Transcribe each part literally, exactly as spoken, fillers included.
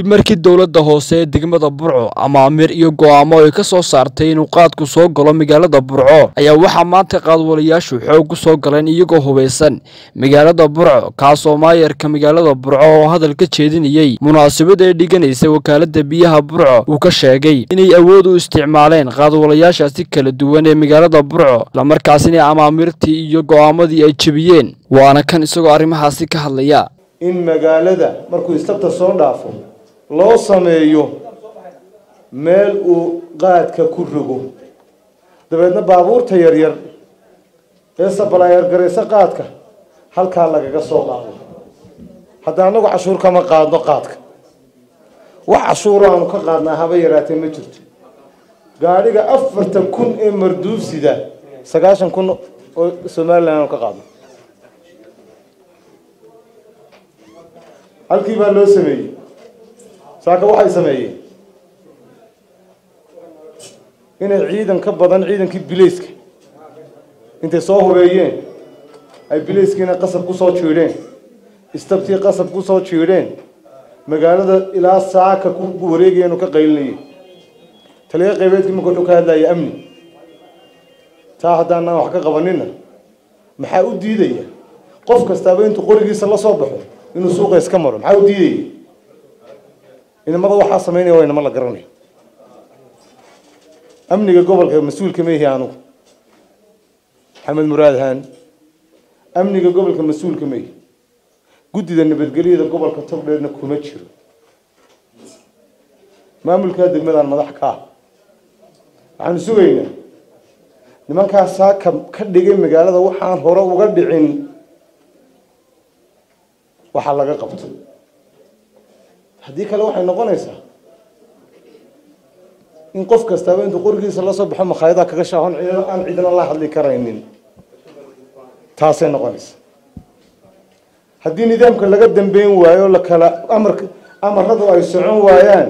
kadib markii dowladda hoose ee degmada Burco amaamir iyo go'aamo ay ka soo saartay inuu qaadku soo galo magaalada Burco ayaa waxa maanta qaadwalayaashu xoog u soo galeen iyagoo hubeysan magaalada Burco kaasoo maayarka magaalada Burco oo hadal ka jeedinayay munaasabad ay dhiganaysa wakaalada biyaha Burco uu ka sheegay inay awood u isticmaaleen qaadwalayaashaasi kala duwan ee magaalada Burco la markaasina amaamirtii iyo go'aamadii ay jabiyeen waana kan isagoo arrimahaasi ka hadlaya in magaalada markuu istabta soo dhaafo loo sameeyo meel uu qaadka ku rogo dabeedna baabuurta yar yar ee sabalaayar gareysa qaadka halka lagaga soo qaado hadda anagu cashuur kama qaadno qaadka wax cashuur aan ka qaadnaa haba yaraatee ma jirto gaariga afartan kun ee marduusida sagaashan kun oo Soomaaliland ka qaadno halkii baa loo sameeyay saaka waxay sameeyeen inay ciidan ka badan ciidankii bilayska intay soo horeeyeen ay bilayskiina qasab ku soo jiireen istabtii qasab ku soo jiireen magaalada ilaa saaka ku wareegayeen ka qaylinayeen taliye qaybeedkii ma ku ka hadlayay amni taa hadaan wax ka qabanina maxaa u diidaya qof kasta intuu qorigiisa la soo baxo inuu suuqa iska maro maxaa u diiday inamada waxa sameynaya waa inama la garanay amniga gobolka mas'uulka ma yahay anu Maxamed Muraad Haan amniga gobolka mas'uulka ma yahay gudida nabadgelyada gobolka Togdheerna kuma jiro maamulka degmada madax ka waxaan sugaynaa nimankaas ka dhigay magaalada waxaan hore uga dhicin waxa laga qabto hadii kale waxay noqonaysaa in qof kasta intuu qorigiisa la soo baxo makhaayada kaga shaahan aan ciidan Allah hadli karaynin taasay noqonaysaa hadii nidaamka laga dambeyn waayo la kala amarka amaradu ay socon waayaan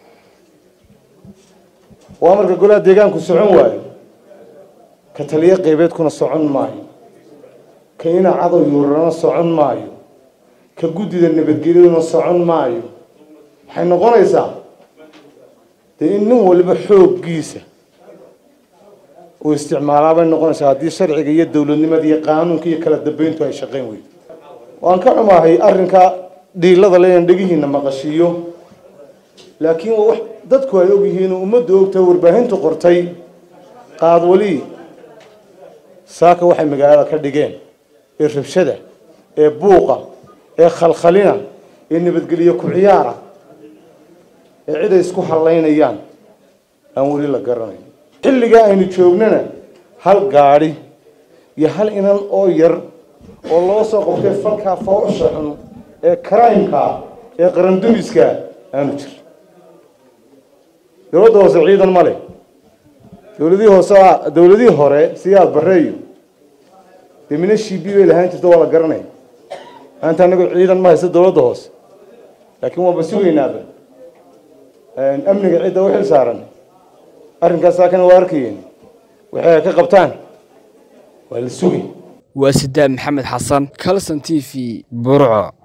oo amarka golaha deegaanku socon waayo ka taliye qaybeed kuna socon maayo kayna cadow yurana socon maayo ka gudida nabadgelyada socon maayo waxay noqonaysaa in nin walba xooggiisa oo isticmaalaa bay noqonaysaa hadii sharciga iyo dawladnimada iyo qaanuunka iyo kala dambeyntu ay shaqeyn weyn waan ka xumahay arrinka dhiilada leen dhigihiina maqashiyo laakiin wax dadku ay og yihiin ummadda ogta warbaahintu qortay qaadwali saaka waxay magaalada ka dhigeen ee rabshada ee buuqa ee khalkhalina ee nabadgeliyo ku ciyaara ee cid ay isku halaynayaan aan wali la garanayn xilliga aynu joognana hal gaari iyo hal inan oo yar oo loo soo qabtay falka fawsha xun ee crime-ka ee qarandumiska aanu jir dowladda hoose ciidan male dowladii hoose dowladii hore siyaad bareeyo demina shibi way lahayn jirto wala garanay أنت أنا عيدا ما يصير دولة هوس لكن هو بسوي نابل أمن قاعدة وحل سارن أرن كساكن واركين وحياة كقبطان والسوي وسدام محمد حسن كالسن تي في برعة.